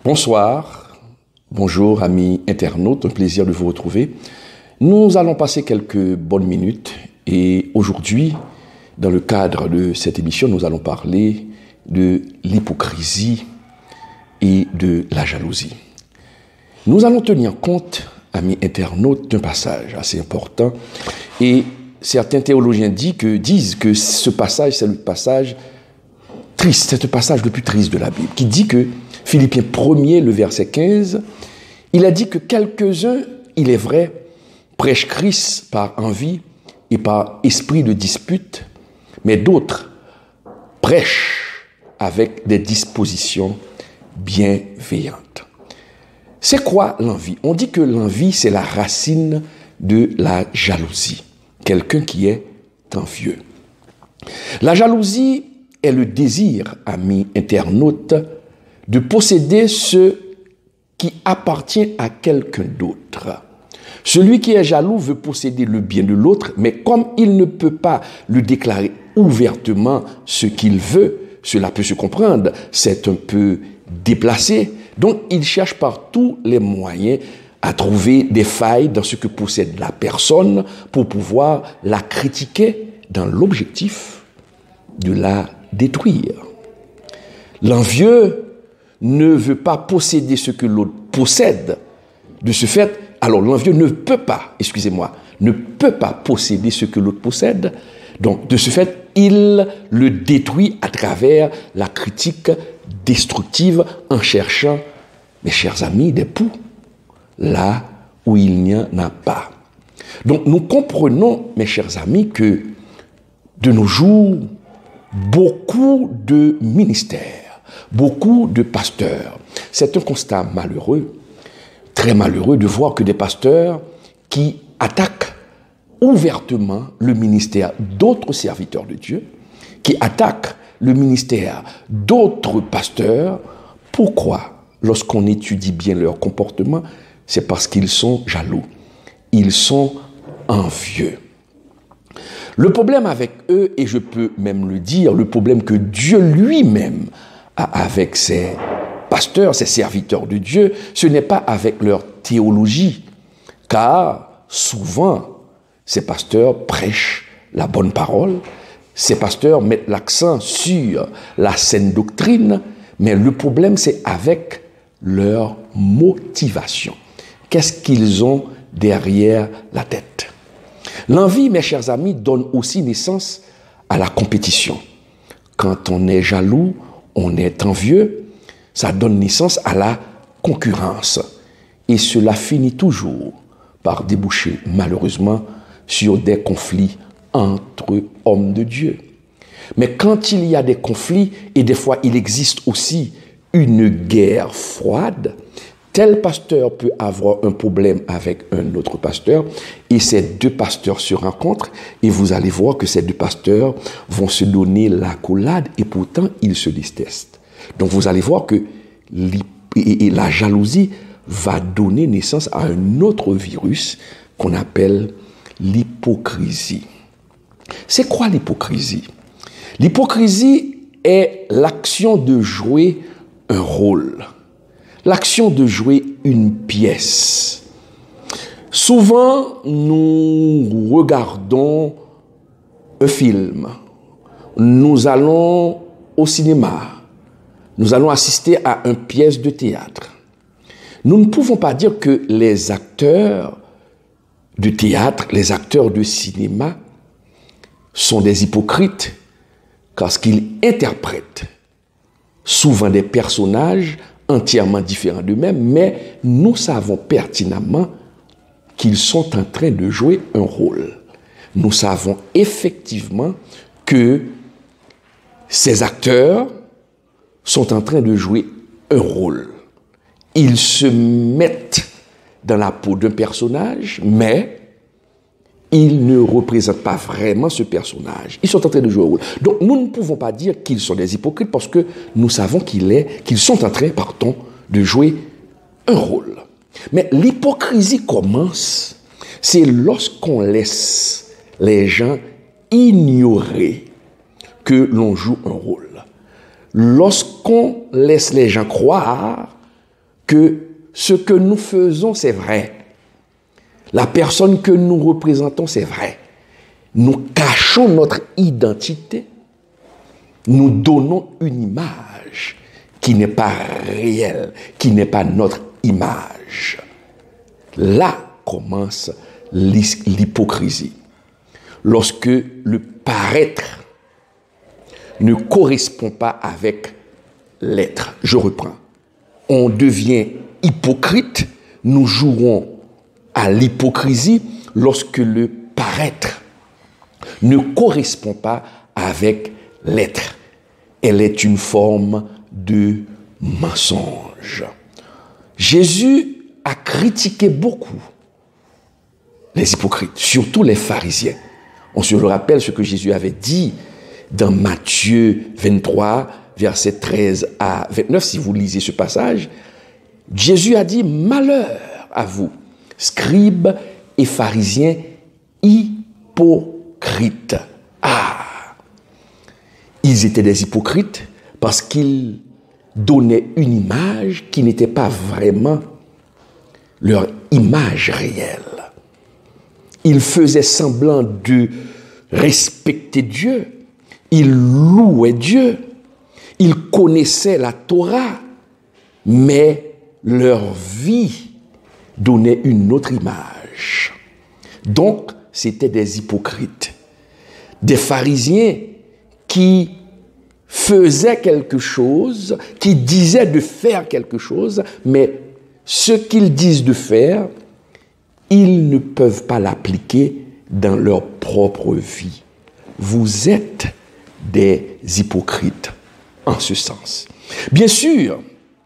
Bonsoir, bonjour amis internautes, un plaisir de vous retrouver. Nous allons passer quelques bonnes minutes et aujourd'hui, dans le cadre de cette émission, nous allons parler de l'hypocrisie et de la jalousie. Nous allons tenir compte, amis internautes, d'un passage assez important et certains théologiens disent que ce passage, c'est le passage triste, c'est le passage le plus triste de la Bible, qui dit que Philippiens 1er, le verset 15, il a dit que quelques-uns, il est vrai, prêchent Christ par envie et par esprit de dispute, mais d'autres prêchent avec des dispositions bienveillantes. C'est quoi l'envie? On dit que l'envie, c'est la racine de la jalousie. Quelqu'un qui est envieux. La jalousie est le désir, amis internautes, de posséder ce qui appartient à quelqu'un d'autre. Celui qui est jaloux veut posséder le bien de l'autre, mais comme il ne peut pas lui déclarer ouvertement ce qu'il veut, cela peut se comprendre, c'est un peu déplacé, donc il cherche par tous les moyens à trouver des failles dans ce que possède la personne pour pouvoir la critiquer dans l'objectif de la détruire. L'envieux ne veut pas posséder ce que l'autre possède. De ce fait, alors l'envieux ne peut pas posséder ce que l'autre possède. Donc, de ce fait, il le détruit à travers la critique destructive en cherchant, mes chers amis, des poux là où il n'y en a pas. Donc, nous comprenons, mes chers amis, que de nos jours, beaucoup de ministères, beaucoup de pasteurs. C'est un constat malheureux, très malheureux, de voir que des pasteurs qui attaquent ouvertement le ministère d'autres serviteurs de Dieu, qui attaquent le ministère d'autres pasteurs. Pourquoi? Lorsqu'on étudie bien leur comportement, c'est parce qu'ils sont jaloux, ils sont envieux. Le problème avec eux, et je peux même le dire, le problème que Dieu lui-même avec ses pasteurs, ses serviteurs de Dieu, ce n'est pas avec leur théologie, car souvent, ces pasteurs prêchent la bonne parole, ces pasteurs mettent l'accent sur la saine doctrine, mais le problème, c'est avec leur motivation. Qu'est-ce qu'ils ont derrière la tête? L'envie, mes chers amis, donne aussi naissance à la compétition. Quand on est jaloux, on est envieux, ça donne naissance à la concurrence. Et cela finit toujours par déboucher, malheureusement, sur des conflits entre hommes de Dieu. Mais quand il y a des conflits, et des fois il existe aussi une guerre froide, tel pasteur peut avoir un problème avec un autre pasteur, et ces deux pasteurs se rencontrent, et vous allez voir que ces deux pasteurs vont se donner l'accolade, et pourtant ils se détestent. Donc vous allez voir que la jalousie va donner naissance à un autre virus qu'on appelle l'hypocrisie. C'est quoi l'hypocrisie? L'hypocrisie est l'action de jouer un rôle, l'action de jouer une pièce. Souvent, nous regardons un film, nous allons au cinéma, nous allons assister à une pièce de théâtre. Nous ne pouvons pas dire que les acteurs de théâtre, les acteurs de cinéma sont des hypocrites parce qu'ils interprètent souvent des personnages entièrement différents d'eux-mêmes, mais nous savons pertinemment qu'ils sont en train de jouer un rôle. Nous savons effectivement que ces acteurs sont en train de jouer un rôle. Ils se mettent dans la peau d'un personnage, mais ils ne représentent pas vraiment ce personnage. Ils sont en train de jouer un rôle. Donc nous ne pouvons pas dire qu'ils sont des hypocrites parce que nous savons qu'ils sont en train, de jouer un rôle. Mais l'hypocrisie commence, c'est lorsqu'on laisse les gens ignorer que l'on joue un rôle. Lorsqu'on laisse les gens croire que ce que nous faisons, c'est vrai. La personne que nous représentons, c'est vrai. Nous cachons notre identité. Nous donnons une image qui n'est pas réelle, qui n'est pas notre image. Là commence l'hypocrisie. Lorsque le paraître ne correspond pas avec l'être. Je reprends. On devient hypocrite, nous jouons à l'hypocrisie lorsque le paraître ne correspond pas avec l'être. Elle est une forme de mensonge. Jésus a critiqué beaucoup les hypocrites, surtout les pharisiens. On se rappelle ce que Jésus avait dit dans Matthieu 23, versets 13 à 29, si vous lisez ce passage. Jésus a dit « Malheur à vous, scribes et pharisiens hypocrites. » Ah! Ils étaient des hypocrites parce qu'ils donnaient une image qui n'était pas vraiment leur image réelle. Ils faisaient semblant de respecter Dieu. Ils louaient Dieu. Ils connaissaient la Torah. Mais leur vie donnait une autre image. Donc, c'étaient des hypocrites. Des pharisiens qui faisaient quelque chose, qui disaient de faire quelque chose, mais ce qu'ils disent de faire, ils ne peuvent pas l'appliquer dans leur propre vie. Vous êtes des hypocrites en ce sens. Bien sûr,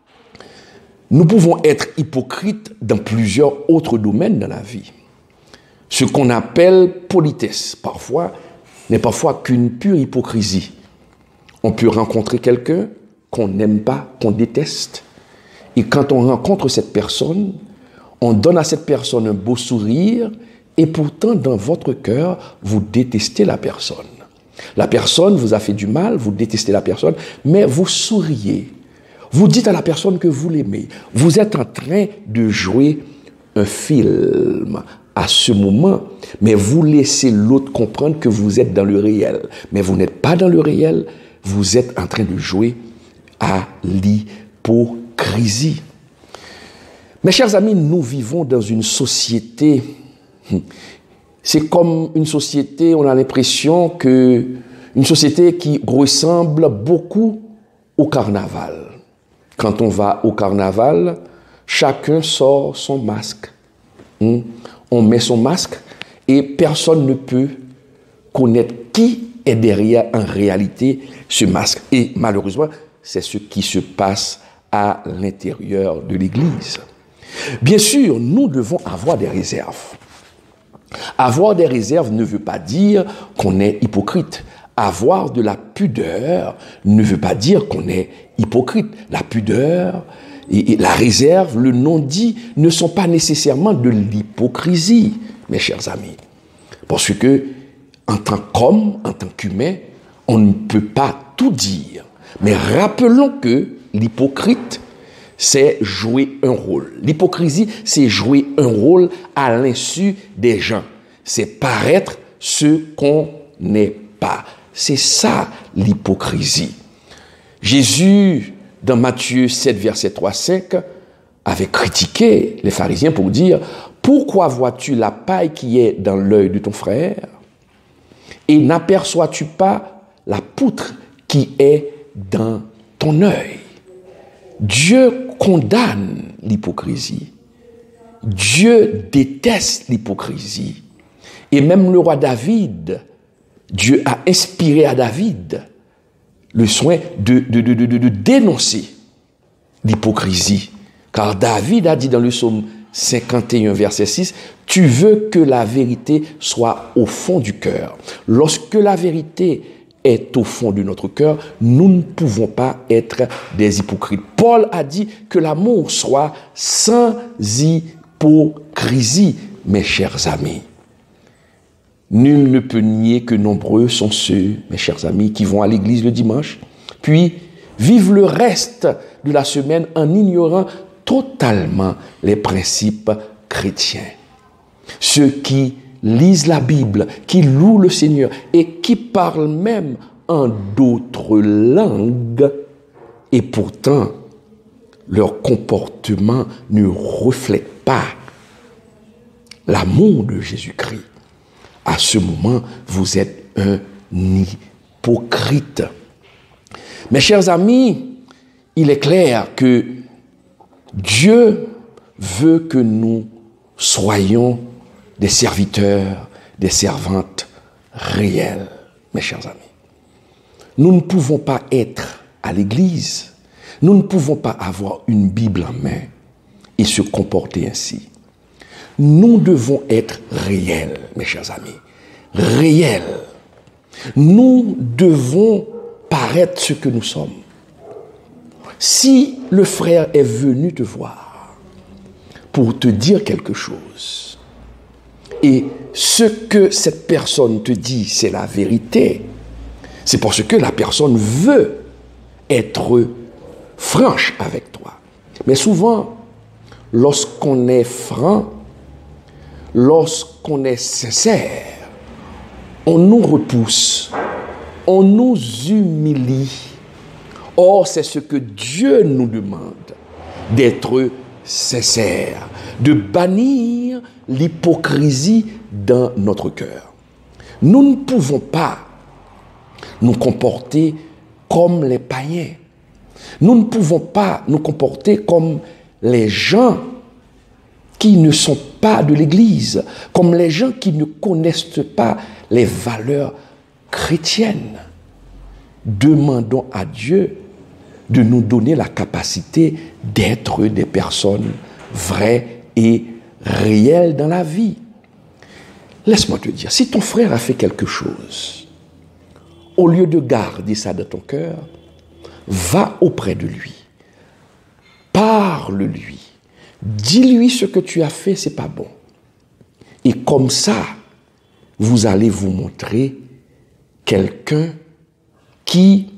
nous pouvons être hypocrites dans plusieurs autres domaines dans la vie. Ce qu'on appelle politesse, parfois, n'est parfois qu'une pure hypocrisie. On peut rencontrer quelqu'un qu'on n'aime pas, qu'on déteste. Et quand on rencontre cette personne, on donne à cette personne un beau sourire et pourtant, dans votre cœur, vous détestez la personne. La personne vous a fait du mal, vous détestez la personne, mais vous souriez. Vous dites à la personne que vous l'aimez. Vous êtes en train de jouer un film à ce moment, mais vous laissez l'autre comprendre que vous êtes dans le réel. Mais vous n'êtes pas dans le réel, vous êtes en train de jouer à l'hypocrisie. Mes chers amis, nous vivons dans une société, c'est comme une société, on a l'impression que une société qui ressemble beaucoup au carnaval. Quand on va au carnaval, chacun sort son masque. On met son masque et personne ne peut connaître qui est derrière en réalité ce masque. Et malheureusement, c'est ce qui se passe à l'intérieur de l'Église. Bien sûr, nous devons avoir des réserves. Avoir des réserves ne veut pas dire qu'on est hypocrite. Avoir de la pudeur ne veut pas dire qu'on est hypocrite. La pudeur et la réserve, le non-dit, ne sont pas nécessairement de l'hypocrisie, mes chers amis. Parce que, en tant qu'homme, en tant qu'humain, on ne peut pas tout dire. Mais rappelons que l'hypocrite, c'est jouer un rôle. L'hypocrisie, c'est jouer un rôle à l'insu des gens. C'est paraître ce qu'on n'est pas. C'est ça l'hypocrisie. Jésus, dans Matthieu 7, verset 3-5, avait critiqué les pharisiens pour dire « Pourquoi vois-tu la paille qui est dans l'œil de ton frère et n'aperçois-tu pas la poutre qui est dans ton œil ?» Dieu condamne l'hypocrisie. Dieu déteste l'hypocrisie. Et même le roi David, Dieu a inspiré à David le soin de dénoncer l'hypocrisie. Car David a dit dans le psaume 51, verset 6, « Tu veux que la vérité soit au fond du cœur. » Lorsque la vérité est au fond de notre cœur, nous ne pouvons pas être des hypocrites. Paul a dit que l'amour soit sans hypocrisie, mes chers amis. Nul ne peut nier que nombreux sont ceux, mes chers amis, qui vont à l'église le dimanche, puis vivent le reste de la semaine en ignorant totalement les principes chrétiens. Ceux qui lisent la Bible, qui louent le Seigneur et qui parlent même en d'autres langues, et pourtant leur comportement ne reflète pas l'amour de Jésus-Christ. À ce moment, vous êtes un hypocrite. Mes chers amis, il est clair que Dieu veut que nous soyons des serviteurs, des servantes réelles, mes chers amis. Nous ne pouvons pas être à l'église, nous ne pouvons pas avoir une Bible en main et se comporter ainsi. Nous devons être réels, mes chers amis, réels. Nous devons paraître ce que nous sommes. Si le frère est venu te voir pour te dire quelque chose, et ce que cette personne te dit, c'est la vérité, c'est parce que la personne veut être franche avec toi. Mais souvent, lorsqu'on est franc, lorsqu'on est sincère, on nous repousse, on nous humilie. Or, c'est ce que Dieu nous demande, d'être sincère, de bannir l'hypocrisie dans notre cœur. Nous ne pouvons pas nous comporter comme les païens. Nous ne pouvons pas nous comporter comme les gens qui ne sont pas de l'Église, comme les gens qui ne connaissent pas les valeurs chrétiennes. Demandons à Dieu de nous donner la capacité d'être des personnes vraies et réelles dans la vie. Laisse-moi te dire, si ton frère a fait quelque chose, au lieu de garder ça dans ton cœur, va auprès de lui, parle-lui, dis-lui ce que tu as fait, c'est pas bon. Et comme ça, vous allez vous montrer quelqu'un qui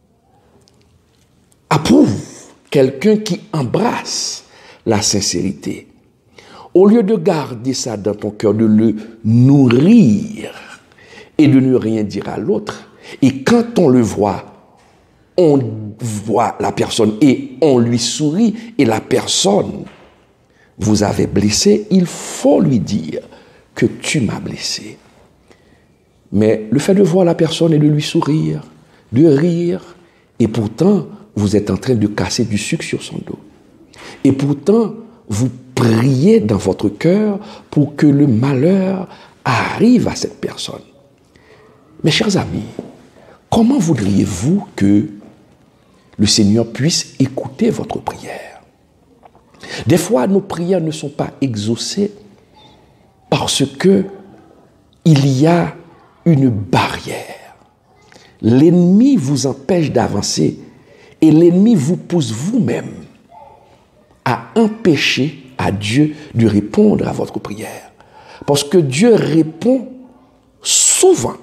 approuve, quelqu'un qui embrasse la sincérité. Au lieu de garder ça dans ton cœur, de le nourrir et de ne rien dire à l'autre, et quand on le voit, on voit la personne et on lui sourit, et la personne vous avez blessé, il faut lui dire que tu m'as blessé. Mais le fait de voir la personne et de lui sourire, de rire, et pourtant, vous êtes en train de casser du sucre sur son dos. Et pourtant, vous priez dans votre cœur pour que le malheur arrive à cette personne. Mes chers amis, comment voudriez-vous que le Seigneur puisse écouter votre prière? Des fois, nos prières ne sont pas exaucées parce que il y a une barrière. L'ennemi vous empêche d'avancer et l'ennemi vous pousse vous-même à empêcher à Dieu de répondre à votre prière. Parce que Dieu répond souvent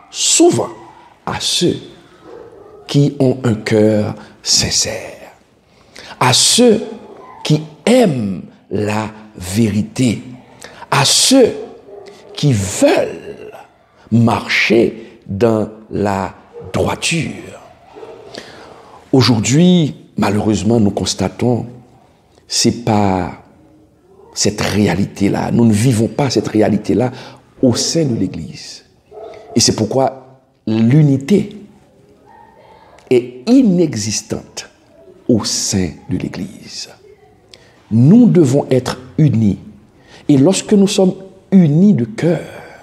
à ceux qui ont un cœur sincère, à ceux qui aiment la vérité, à ceux qui veulent marcher dans la droiture. Aujourd'hui, malheureusement, nous constatons, c'est pas cette réalité-là. Nous ne vivons pas cette réalité-là au sein de l'Église. Et c'est pourquoi l'unité est inexistante au sein de l'Église. Nous devons être unis. Et lorsque nous sommes unis de cœur,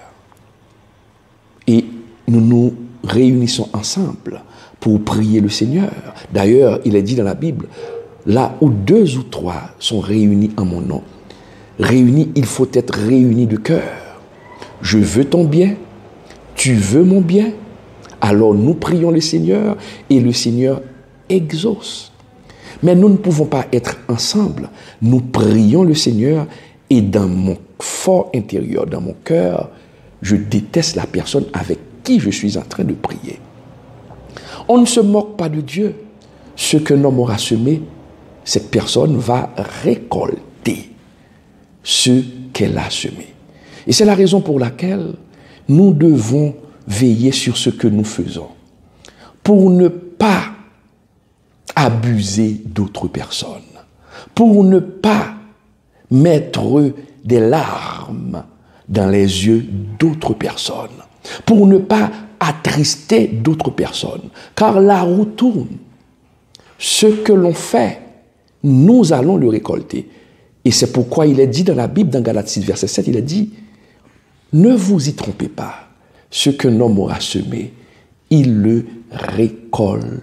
et nous nous réunissons ensemble pour prier le Seigneur. D'ailleurs, il est dit dans la Bible, là où 2 ou 3 sont réunis en mon nom, réunis, il faut être réunis de cœur. Je veux ton bien, tu veux mon bien, alors nous prions le Seigneur et le Seigneur exauce. Mais nous ne pouvons pas être ensemble. Nous prions le Seigneur et dans mon fort intérieur, dans mon cœur, je déteste la personne avec qui je suis en train de prier. On ne se moque pas de Dieu. Ce qu'un homme aura semé, cette personne va récolter ce qu'elle a semé. Et c'est la raison pour laquelle nous devons veiller sur ce que nous faisons, pour ne pas abuser d'autres personnes, pour ne pas mettre des larmes dans les yeux d'autres personnes, pour ne pas attrister d'autres personnes, car la roue tourne. Ce que l'on fait, nous allons le récolter. Et c'est pourquoi il est dit dans la Bible, dans Galates 6, verset 7, il est dit, ne vous y trompez pas, ce qu'un homme aura semé, il le récoltera.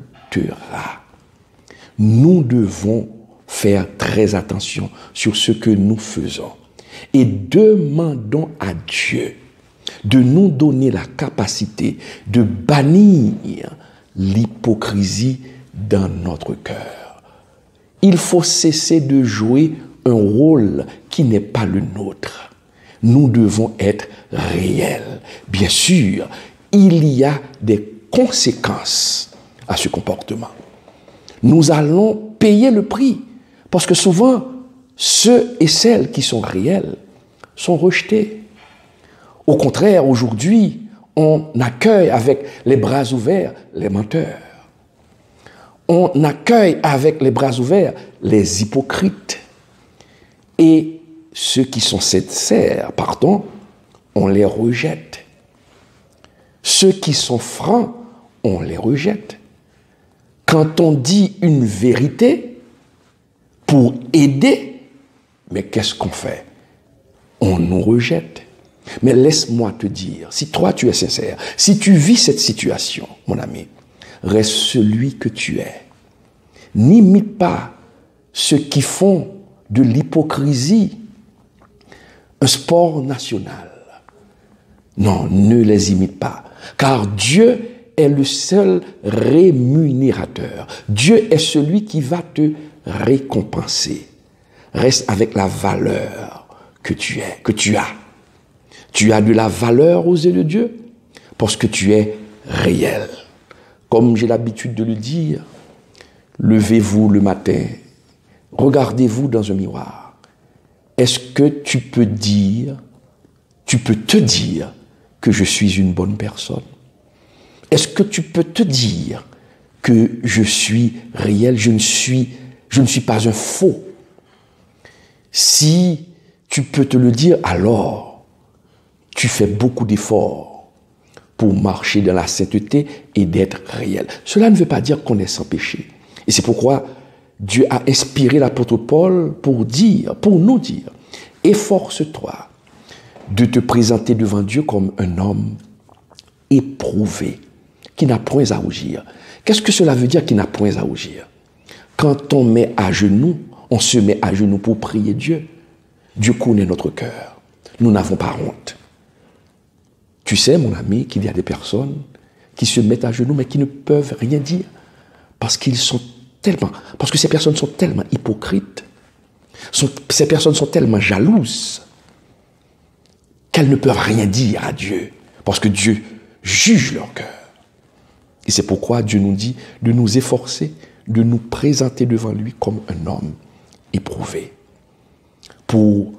Nous devons faire très attention sur ce que nous faisons et demandons à Dieu de nous donner la capacité de bannir l'hypocrisie dans notre cœur. Il faut cesser de jouer un rôle qui n'est pas le nôtre. Nous devons être réels. Bien sûr, il y a des conséquences à ce comportement. Nous allons payer le prix parce que souvent, ceux et celles qui sont réels sont rejetés. Au contraire, aujourd'hui, on accueille avec les bras ouverts les menteurs. On accueille avec les bras ouverts les hypocrites. Et ceux qui sont sincères, on les rejette. Ceux qui sont francs, on les rejette. Quand on dit une vérité pour aider, mais qu'est-ce qu'on fait? On nous rejette. Mais laisse-moi te dire, si toi tu es sincère, si tu vis cette situation, mon ami, reste celui que tu es. N'imite pas ceux qui font de l'hypocrisie un sport national. Non, ne les imite pas, car Dieu est le seul rémunérateur. Dieu est celui qui va te récompenser. Reste avec la valeur que tu as. Tu as de la valeur aux yeux de Dieu parce que tu es réel. Comme j'ai l'habitude de le dire, levez-vous le matin, regardez-vous dans un miroir. Est-ce que tu peux te dire que je suis une bonne personne? Est-ce que tu peux te dire que je suis réel, je ne suis pas un faux? Si tu peux te le dire, alors tu fais beaucoup d'efforts pour marcher dans la sainteté et d'être réel. Cela ne veut pas dire qu'on est sans péché. Et c'est pourquoi Dieu a inspiré l'apôtre Paul pour nous dire, efforce-toi de te présenter devant Dieu comme un homme éprouvé, qui n'a point à rougir. Qu'est-ce que cela veut dire, qui n'a point à rougir? Quand on se met à genoux pour prier Dieu, Dieu connaît notre cœur. Nous n'avons pas honte. Tu sais, mon ami, qu'il y a des personnes qui se mettent à genoux, mais qui ne peuvent rien dire, parce que ces personnes sont tellement hypocrites, ces personnes sont tellement jalouses, qu'elles ne peuvent rien dire à Dieu, parce que Dieu juge leur cœur. Et c'est pourquoi Dieu nous dit de nous efforcer, de nous présenter devant lui comme un homme éprouvé, pour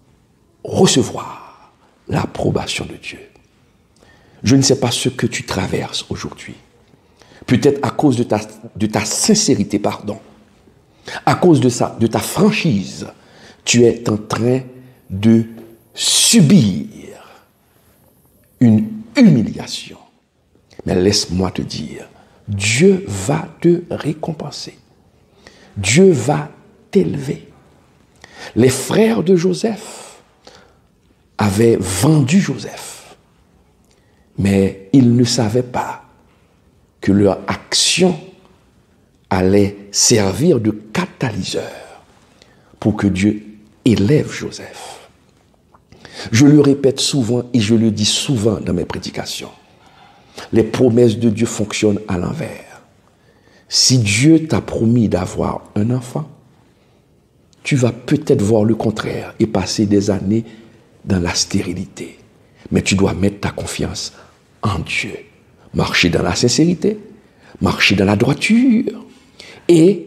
recevoir l'approbation de Dieu. Je ne sais pas ce que tu traverses aujourd'hui. Peut-être à cause de ta sincérité, à cause de ta franchise, tu es en train de subir une humiliation. Mais laisse-moi te dire, Dieu va te récompenser. Dieu va t'élever. Les frères de Joseph avaient vendu Joseph. Mais ils ne savaient pas que leur action allait servir de catalyseur pour que Dieu élève Joseph. Je le répète souvent et je le dis souvent dans mes prédications. Les promesses de Dieu fonctionnent à l'envers. Si Dieu t'a promis d'avoir un enfant, tu vas peut-être voir le contraire et passer des années dans la stérilité. Mais tu dois mettre ta confiance en Dieu. Marcher dans la sincérité, marcher dans la droiture et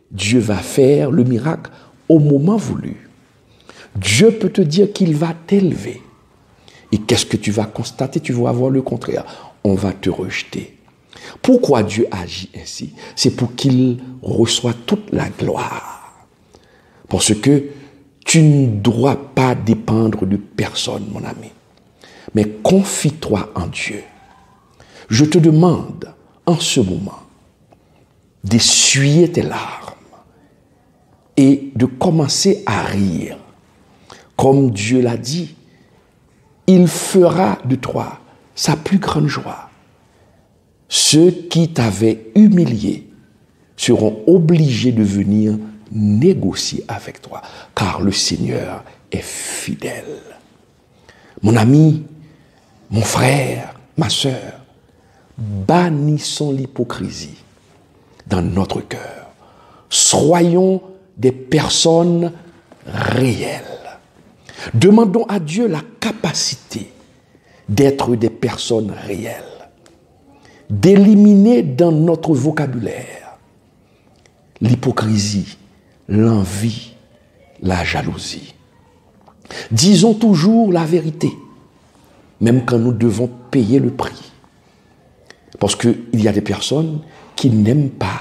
Dieu va faire le miracle au moment voulu. Dieu peut te dire qu'il va t'élever. Et qu'est-ce que tu vas constater? Tu vas voir le contraire. On va te rejeter. Pourquoi Dieu agit ainsi? C'est pour qu'il reçoive toute la gloire. Parce que tu ne dois pas dépendre de personne, mon ami. Mais confie-toi en Dieu. Je te demande, en ce moment, d'essuyer tes larmes et de commencer à rire. Comme Dieu l'a dit, il fera de toi sa plus grande joie. Ceux qui t'avaient humilié seront obligés de venir négocier avec toi, car le Seigneur est fidèle. Mon ami, mon frère, ma sœur, bannissons l'hypocrisie dans notre cœur. Soyons des personnes réelles. Demandons à Dieu la capacité d'être des personnes réelles, d'éliminer dans notre vocabulaire l'hypocrisie, l'envie, la jalousie. Disons toujours la vérité, même quand nous devons payer le prix. Parce qu'il y a des personnes qui n'aiment pas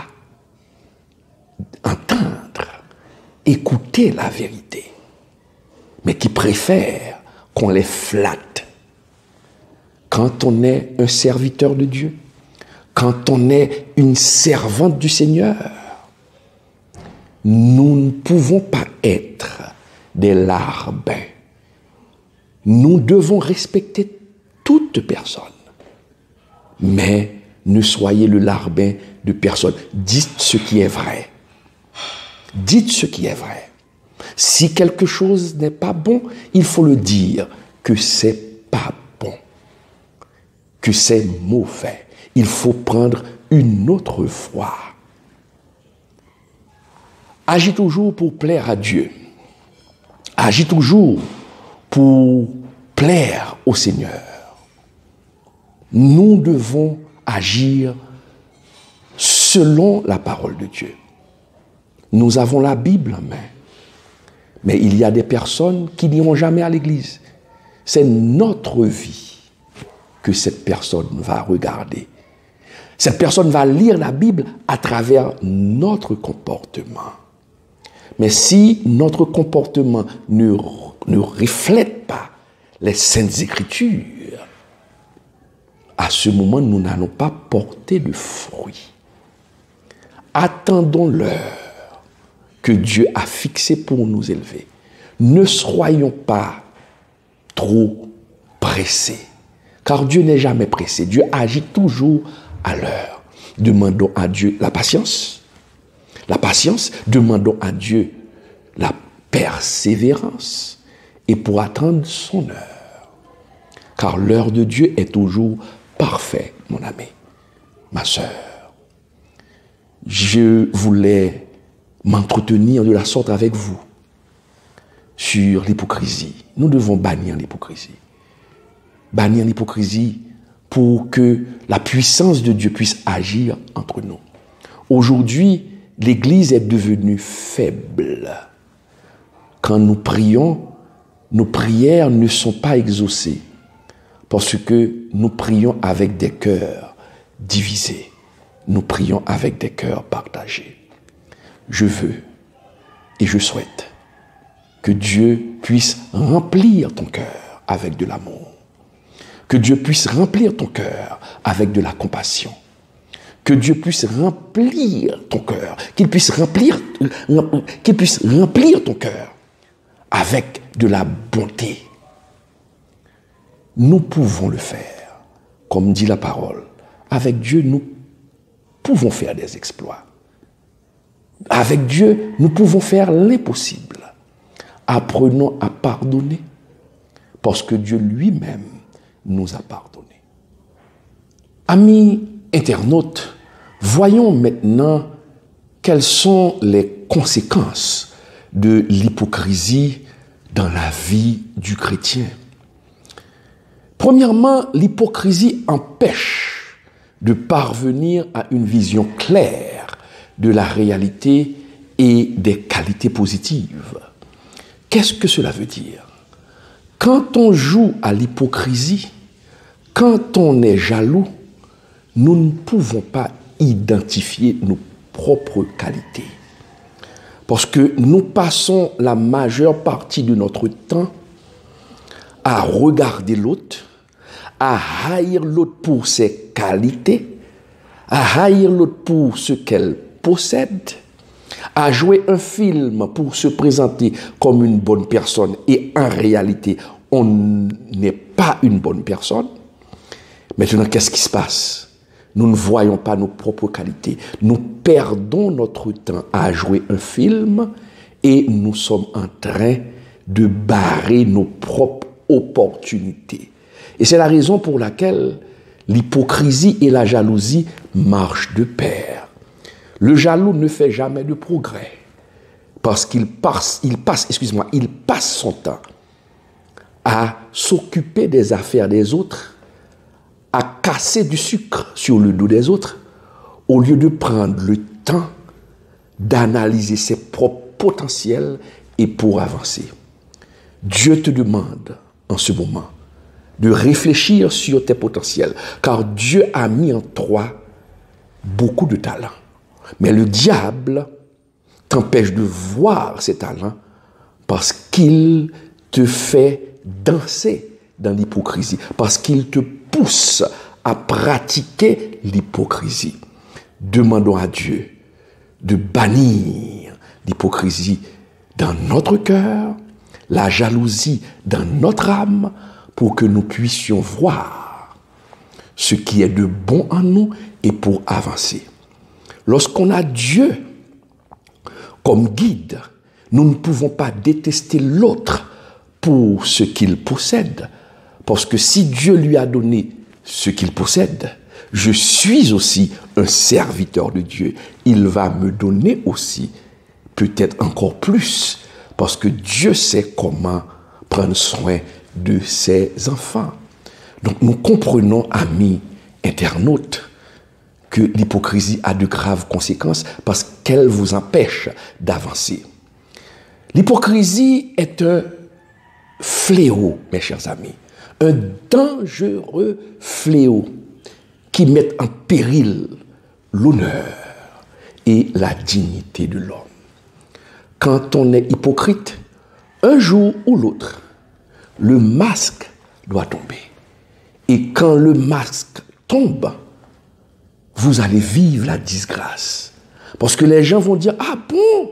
entendre, écouter la vérité, mais qui préfèrent qu'on les flatte. Quand on est un serviteur de Dieu, quand on est une servante du Seigneur, nous ne pouvons pas être des larbins. Nous devons respecter toute personne. Mais ne soyez le larbin de personne. Dites ce qui est vrai. Dites ce qui est vrai. Si quelque chose n'est pas bon, il faut le dire que c'est pas bon, que c'est mauvais. Il faut prendre une autre voie. Agis toujours pour plaire à Dieu. Agis toujours pour plaire au Seigneur. Nous devons agir selon la parole de Dieu. Nous avons la Bible en main. Mais il y a des personnes qui n'iront jamais à l'église. C'est notre vie que cette personne va regarder. Cette personne va lire la Bible à travers notre comportement. Mais si notre comportement ne reflète pas les Saintes Écritures, à ce moment, nous n'allons pas porter de fruits. Attendons l'heure que Dieu a fixée pour nous élever. Ne soyons pas trop pressés, car Dieu n'est jamais pressé. Dieu agit toujours à l'heure. Demandons à Dieu la patience. La patience, demandons à Dieu la persévérance et pour attendre son heure. Car l'heure de Dieu est toujours parfaite, mon ami, ma sœur. Je voulais m'entretenir de la sorte avec vous sur l'hypocrisie. Nous devons bannir l'hypocrisie. Bannir l'hypocrisie pour que la puissance de Dieu puisse agir entre nous. Aujourd'hui, l'Église est devenue faible. Quand nous prions, nos prières ne sont pas exaucées parce que nous prions avec des cœurs divisés. Nous prions avec des cœurs partagés. Je veux et je souhaite que Dieu puisse remplir ton cœur avec de l'amour. Que Dieu puisse remplir ton cœur avec de la compassion. Que Dieu puisse remplir ton cœur, qu'il puisse remplir ton cœur avec de la bonté. Nous pouvons le faire, comme dit la parole. Avec Dieu, nous pouvons faire des exploits. Avec Dieu, nous pouvons faire l'impossible. Apprenons à pardonner, parce que Dieu lui-même nous a pardonné. Amis internautes, voyons maintenant quelles sont les conséquences de l'hypocrisie dans la vie du chrétien. Premièrement, l'hypocrisie empêche de parvenir à une vision claire de la réalité et des qualités positives. Qu'est-ce que cela veut dire? Quand on joue à l'hypocrisie, quand on est jaloux, nous ne pouvons pas identifier nos propres qualités. Parce que nous passons la majeure partie de notre temps à regarder l'autre, à haïr l'autre pour ses qualités, à haïr l'autre pour ce qu'elle possède, à jouer un film pour se présenter comme une bonne personne et en réalité, on n'est pas une bonne personne. Maintenant, qu'est-ce qui se passe? Nous ne voyons pas nos propres qualités. Nous perdons notre temps à jouer un film et nous sommes en train de barrer nos propres opportunités. Et c'est la raison pour laquelle l'hypocrisie et la jalousie marchent de pair. Le jaloux ne fait jamais de progrès parce qu'il passe son temps à s'occuper des affaires des autres, à casser du sucre sur le dos des autres, au lieu de prendre le temps d'analyser ses propres potentiels et pour avancer. Dieu te demande en ce moment de réfléchir sur tes potentiels, car Dieu a mis en toi beaucoup de talents. Mais le diable t'empêche de voir ces talents parce qu'il te fait danser dans l'hypocrisie, parce qu'il te pousse à pratiquer l'hypocrisie. Demandons à Dieu de bannir l'hypocrisie dans notre cœur, la jalousie dans notre âme, pour que nous puissions voir ce qui est de bon en nous et pour avancer. Lorsqu'on a Dieu comme guide, nous ne pouvons pas détester l'autre pour ce qu'il possède. Parce que si Dieu lui a donné ce qu'il possède, je suis aussi un serviteur de Dieu. Il va me donner aussi peut-être encore plus. Parce que Dieu sait comment prendre soin de ses enfants. Donc nous comprenons, amis internautes, que l'hypocrisie a de graves conséquences parce qu'elle vous empêche d'avancer. L'hypocrisie est un fléau, mes chers amis, un dangereux fléau qui met en péril l'honneur et la dignité de l'homme. Quand on est hypocrite, un jour ou l'autre, le masque doit tomber. Et quand le masque tombe, vous allez vivre la disgrâce. Parce que les gens vont dire, ah bon,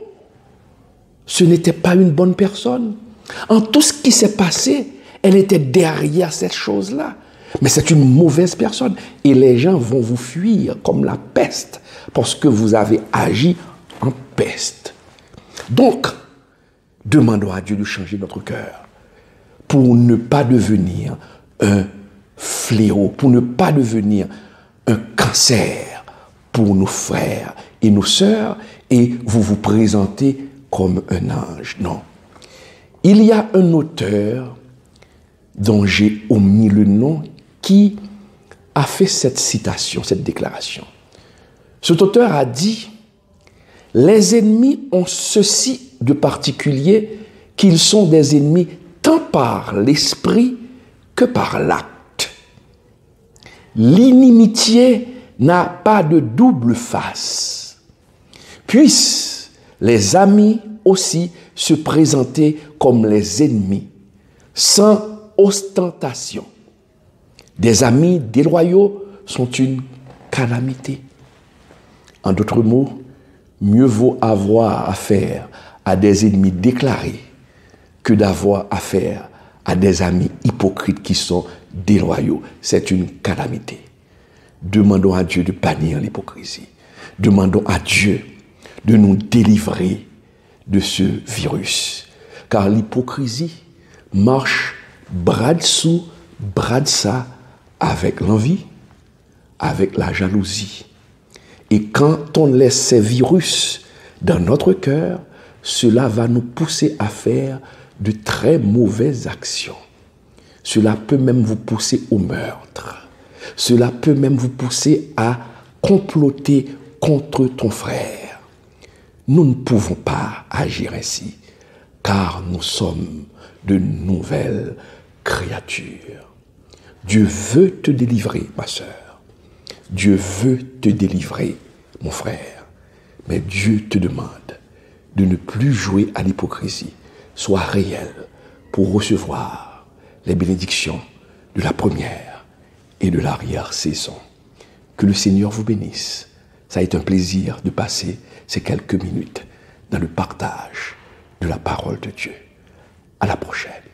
ce n'était pas une bonne personne. En tout ce qui s'est passé, elle était derrière cette chose-là. Mais c'est une mauvaise personne. Et les gens vont vous fuir comme la peste parce que vous avez agi en peste. Donc, demandons à Dieu de changer notre cœur pour ne pas devenir un fléau, pour ne pas devenir un cancer pour nos frères et nos sœurs et vous vous présentez comme un ange. Non. Il y a un auteur dont j'ai omis le nom qui a fait cette citation, cette déclaration. Cet auteur a dit « Les ennemis ont ceci de particulier qu'ils sont des ennemis tant par l'esprit que par l'acte. L'inimitié n'a pas de double face. Puissent les amis aussi se présenter comme les ennemis, sans ostentation. Des amis déloyaux sont une calamité. En d'autres mots, mieux vaut avoir affaire à des ennemis déclarés que d'avoir affaire à des amis hypocrites qui sont déloyaux. C'est une calamité. Demandons à Dieu de bannir l'hypocrisie. Demandons à Dieu de nous délivrer de ce virus. Car l'hypocrisie marche bras dessous, bras dessous avec l'envie, avec la jalousie. Et quand on laisse ces virus dans notre cœur, cela va nous pousser à faire de très mauvaises actions. Cela peut même vous pousser au meurtre. Cela peut même vous pousser à comploter contre ton frère. Nous ne pouvons pas agir ainsi, car nous sommes de nouvelles créatures. Dieu veut te délivrer, ma sœur. Dieu veut te délivrer, mon frère. Mais Dieu te demande de ne plus jouer à l'hypocrisie. Sois réel pour recevoir les bénédictions de la première et de l'arrière-saison. Que le Seigneur vous bénisse. Ça a été un plaisir de passer ces quelques minutes dans le partage de la parole de Dieu. À la prochaine.